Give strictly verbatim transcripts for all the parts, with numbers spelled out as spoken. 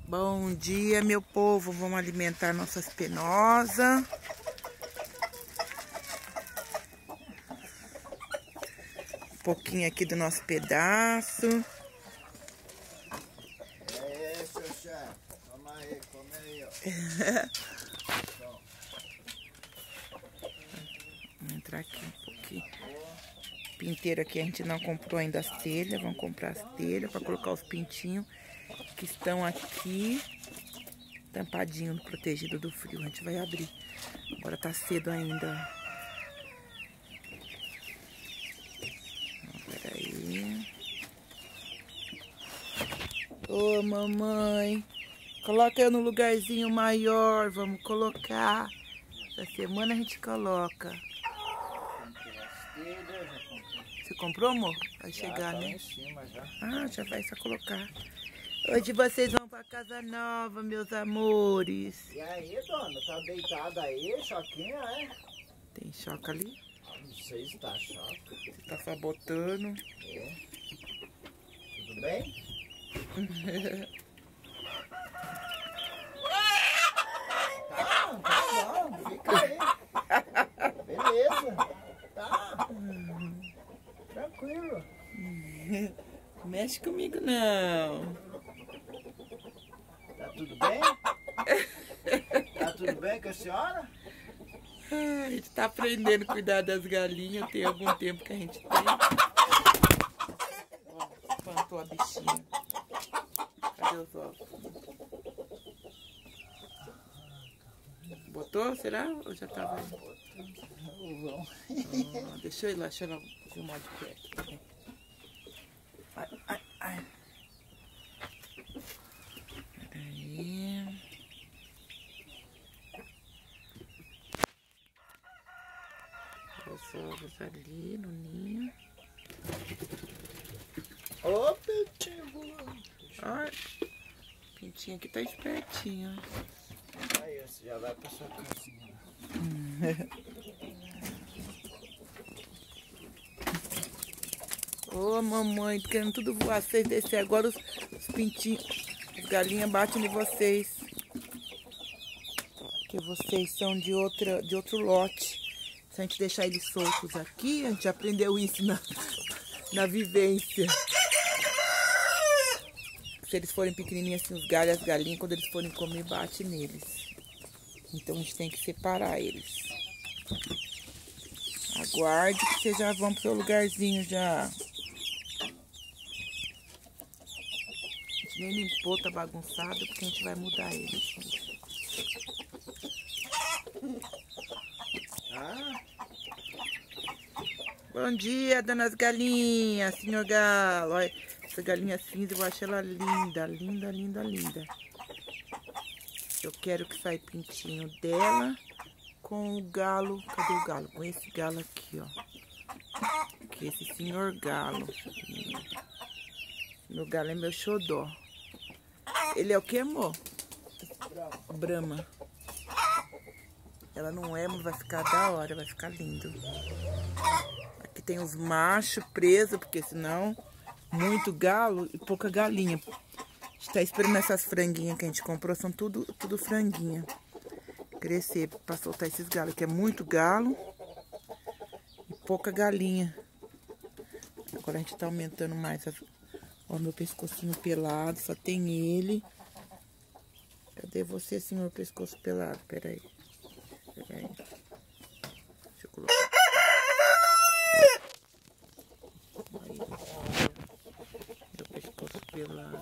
Bom dia, meu povo. Vamos alimentar nossas penosas. Um pouquinho aqui do nosso pedaço. É, seu chefe. Toma aí, come aí, ó. Vamos entrar aqui um pouquinho. Pinteiro aqui, a gente não comprou ainda as telhas. Vamos comprar as telhas para colocar os pintinhos que estão aqui tampadinho, protegido do frio. A gente vai abrir. Agora tá cedo ainda. Peraí. Ô, mamãe. Coloca eu no lugarzinho maior. Vamos colocar. Essa semana a gente coloca. Você comprou, amor? Vai chegar, tá né? Em cima, já. Ah, já vai só colocar. Hoje vocês vão pra casa nova, meus amores. E aí, dona? Tá deitada aí, choquinha, é? Tem choca ali? Não sei se tá choque. Você tá sabotando. É. Tudo bem? Tá, tá bom. Fica aí. Beleza. Tá. Tranquilo. Mexe comigo, não. Tá tudo bem? Tá tudo bem com a senhora? A gente tá aprendendo a cuidar das galinhas. Tem algum tempo que a gente tem. Ó, espantou a bichinha. Cadê os ovos? Botou, será? Ou já tava aí? Ah, deixa eu ir lá, deixa eu filmar de perto. Ai, ai, ai. Peraí. Os ovos ali no ninho. Ô, pintinho. Ai, o pintinho aqui tá espertinho. Aí, você já vai pra sua casinha. Ô, mamãe, querendo tudo voar. Vocês descer agora, os, os pintinhos, as galinhas batem em vocês. Porque vocês são de, outra, de outro lote. Se a gente deixar eles soltos aqui, a gente aprendeu isso na, na vivência. Se eles forem pequenininhos assim, os galhos, as galinhas, quando eles forem comer, bate neles. Então a gente tem que separar eles. Aguarde que vocês já vão pro seu lugarzinho já. A gente nem limpou, tá bagunçado, porque a gente vai mudar eles. Ah, Bom dia, donas galinhas, senhor galo. Olha, essa galinha cinza, eu acho ela linda, linda, linda, linda. Eu quero que saia pintinho dela com o galo. Cadê o galo? Com esse galo aqui, ó. Que esse senhor galo. Meu galo é meu xodó. Ele é o que, amor? Brahma. Ela não é, mas vai ficar da hora, vai ficar lindo. Aqui tem os machos presos, porque senão muito galo e pouca galinha. A gente tá esperando essas franguinhas que a gente comprou, são tudo, tudo franguinha. Crescer pra soltar esses galos, que é muito galo e pouca galinha. Agora a gente tá aumentando mais. As... Ó, meu pescocinho pelado, só tem ele. Cadê você, senhor pescoço pelado? Pera aí. Pera aí. Deixa eu colocar. Aí, meu pescoço pelado.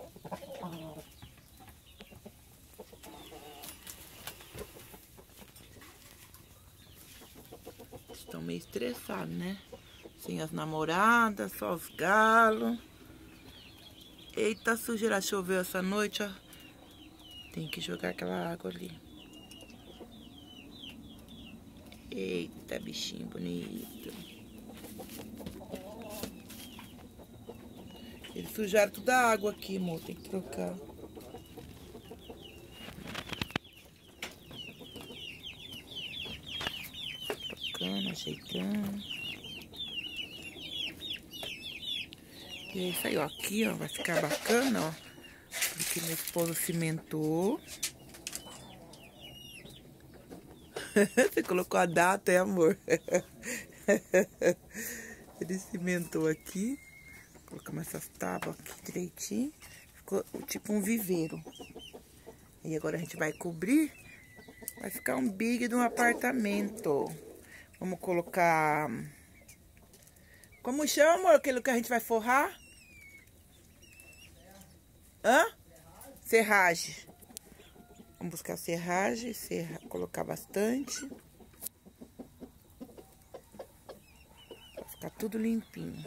Estão meio estressados, né? Sem as namoradas, só os galos. Eita, sujeira, choveu essa noite, ó. Tem que jogar aquela água ali. Eita, bichinho bonito. Eles sujaram toda a água aqui, amor. Tem que trocar. Trocando, ajeitando. E é isso aí, ó. Aqui, ó, vai ficar bacana, ó. Porque meu esposo cimentou. Você colocou a data, é, amor? Ele cimentou aqui. Colocamos essas tábuas aqui direitinho. Ficou tipo um viveiro. E agora a gente vai cobrir. Vai ficar um big de um apartamento. Vamos colocar... Como chama, amor, aquilo que a gente vai forrar? Hã? Serragem. Vamos buscar serragem, serra... colocar bastante. Vai ficar tudo limpinho.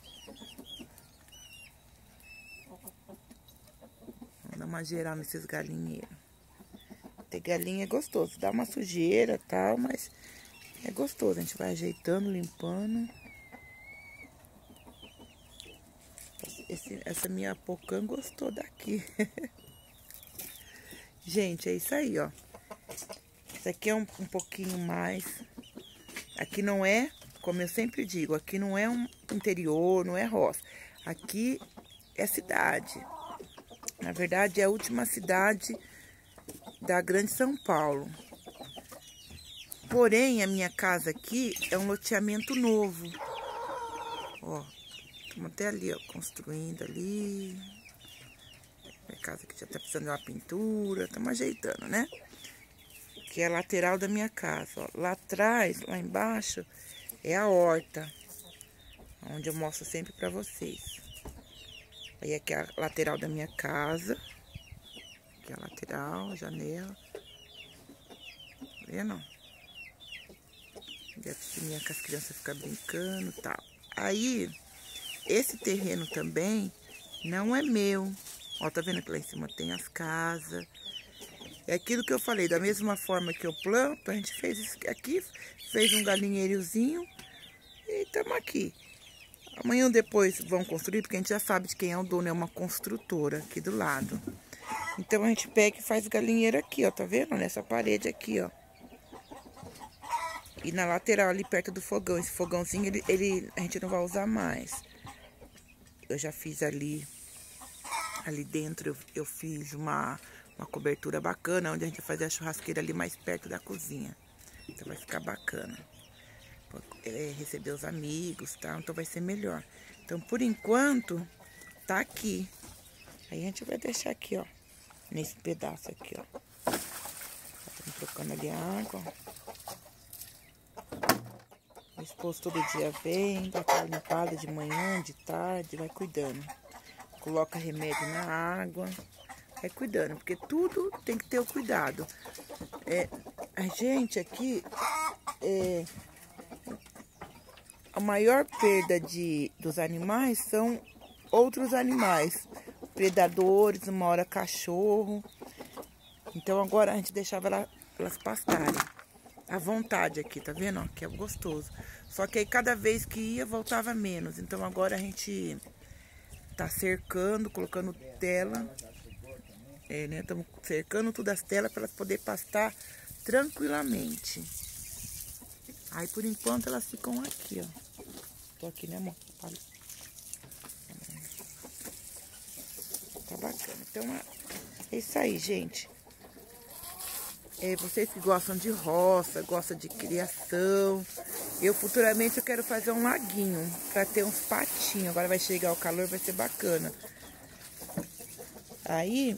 Vamos dar uma geral nesses galinheiros. Ter galinha é gostoso, dá uma sujeira e tal, mas é gostoso. A gente vai ajeitando, limpando. Esse, essa minha pocã gostou daqui. Gente, é isso aí, ó. Isso aqui é um, um pouquinho mais. Aqui não é, como eu sempre digo, aqui não é um interior, não é roça. Aqui é cidade. Na verdade, é a última cidade da Grande São Paulo. Porém, a minha casa aqui é um loteamento novo. Ó, estamos até ali, ó, construindo ali. Minha casa aqui já tá precisando de uma pintura, estamos ajeitando, né? Que é a lateral da minha casa, ó. Lá atrás, lá embaixo, é a horta, onde eu mostro sempre pra vocês. Aí aqui é a lateral da minha casa. Aqui é a lateral, a janela. Tá vendo? E a piscininha que as crianças ficam brincando e tal. Aí, esse terreno também não é meu. Ó, tá vendo que lá em cima tem as casas. É aquilo que eu falei, da mesma forma que eu planto, a gente fez isso aqui, fez um galinheirozinho e estamos aqui. Amanhã ou depois vão construir, porque a gente já sabe de quem é o dono, é uma construtora aqui do lado. Então a gente pega e faz galinheiro aqui, ó, tá vendo? Nessa parede aqui, ó. E na lateral ali perto do fogão, esse fogãozinho ele, ele, a gente não vai usar mais. Eu já fiz ali, ali dentro eu, eu fiz uma, uma cobertura bacana, onde a gente vai fazer a churrasqueira ali mais perto da cozinha. Então vai ficar bacana. É, receber os amigos, tá? Então vai ser melhor. Então por enquanto tá aqui. Aí a gente vai deixar aqui, ó, nesse pedaço aqui, ó. Estamos trocando ali a água. O esposo todo dia vem, dá aquela limpada de manhã, de tarde, vai cuidando. Coloca remédio na água, vai cuidando, porque tudo tem que ter o cuidado. É, a gente aqui, é, a maior perda de, dos animais são outros animais. Predadores, uma hora cachorro. Então agora a gente deixava ela, elas pastarem à vontade aqui, tá vendo? Ó, que é gostoso. Só que aí cada vez que ia, voltava menos. Então agora a gente tá cercando, colocando tela. É, né? Estamos cercando todas as telas para elas poderem pastar tranquilamente. Aí por enquanto elas ficam aqui, ó. Tô aqui, né, amor? Tá bacana. Então é isso aí, gente. É, vocês que gostam de roça, gostam de criação. Eu futuramente eu quero fazer um laguinho para ter uns patinhos. Agora vai chegar o calor, vai ser bacana. Aí,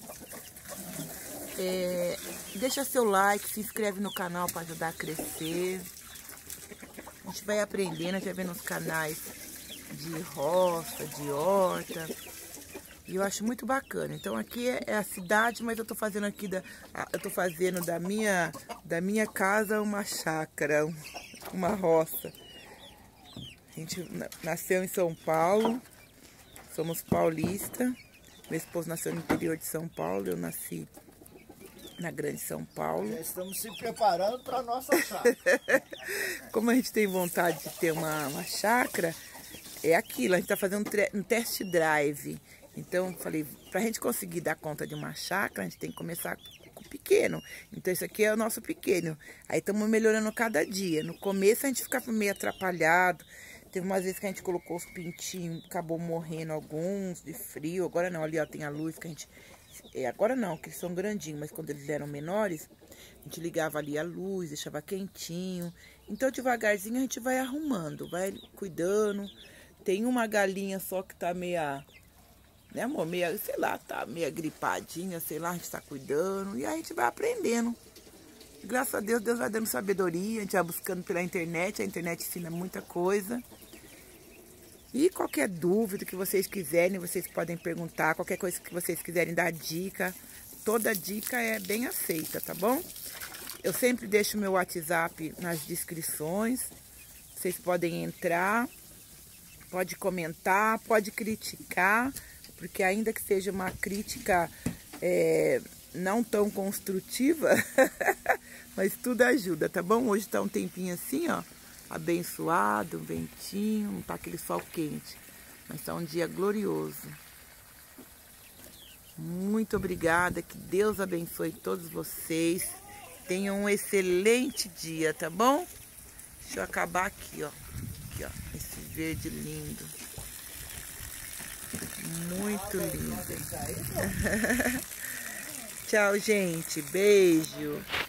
é, deixa seu like, se inscreve no canal para ajudar a crescer. A gente vai aprendendo, a gente vai vendo os canais de roça, de horta. E eu acho muito bacana. Então aqui é, é a cidade, mas eu tô fazendo aqui da, eu tô fazendo da minha, da minha casa uma chácara, uma roça. A gente nasceu em São Paulo, somos paulistas. Meu esposo nasceu no interior de São Paulo, eu nasci na Grande São Paulo. Já estamos se preparando para a nossa chácara. Como a gente tem vontade de ter uma, uma chácara, é aquilo, a gente tá fazendo um, um test drive. Então, falei, pra gente conseguir dar conta de uma chácara, a gente tem que começar com o pequeno. Então, isso aqui é o nosso pequeno. Aí, estamos melhorando cada dia. No começo, a gente ficava meio atrapalhado. Teve umas vezes que a gente colocou os pintinhos, acabou morrendo alguns de frio. Agora não, ali, ó, tem a luz que a gente é, agora não, que eles são grandinhos, mas quando eles eram menores, a gente ligava ali a luz, deixava quentinho. Então, devagarzinho, a gente vai arrumando, vai cuidando. Tem uma galinha só que tá meia, né, amor? Meia, sei lá, tá meia gripadinha, sei lá, a gente tá cuidando. E a gente vai aprendendo. Graças a Deus, Deus vai dando sabedoria, a gente vai buscando pela internet, a internet ensina muita coisa. E qualquer dúvida que vocês quiserem, vocês podem perguntar, qualquer coisa que vocês quiserem dar dica, toda dica é bem aceita, tá bom? Eu sempre deixo meu WhatsApp nas descrições, vocês podem entrar, pode comentar, pode criticar, porque ainda que seja uma crítica é, não tão construtiva, mas tudo ajuda, tá bom? Hoje tá um tempinho assim, ó, abençoado, um ventinho, não tá aquele sol quente, mas tá um dia glorioso. Muito obrigada, que Deus abençoe todos vocês. Tenham um excelente dia, tá bom? Deixa eu acabar aqui, ó. Aqui, ó, esse verde lindo. Muito lindo. Tchau, gente. Beijo.